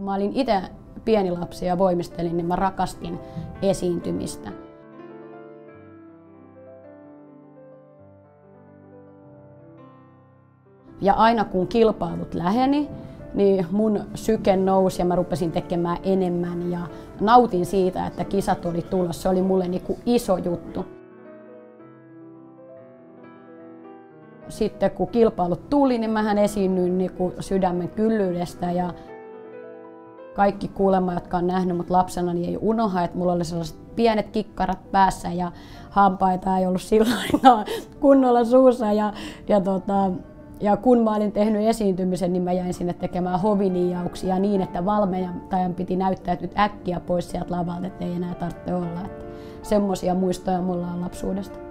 Mä olin itse pieni lapsi ja voimistelin, niin mä rakastin esiintymistä. Ja aina kun kilpailut läheni, niin mun syke nousi ja mä rupesin tekemään enemmän ja nautin siitä, että kisat oli tulossa. Se oli mulle niinku iso juttu. Sitten kun kilpailut tuli, niin mähän esiinnyin niinku sydämen kyllyydestä ja kaikki kuulemma, jotka on nähnyt mut lapsena, niin ei unoha, että mulla oli sellaiset pienet kikkarat päässä ja hampaita ei ollut silloin kunnolla suussa. Ja kun mä olin tehnyt esiintymisen, niin mä jäin sinne tekemään hoviniijauksia niin, että valmentajan piti näyttäytyä äkkiä pois sieltä lavalta, että ei enää tarvitse olla. Semmoisia muistoja mulla on lapsuudesta.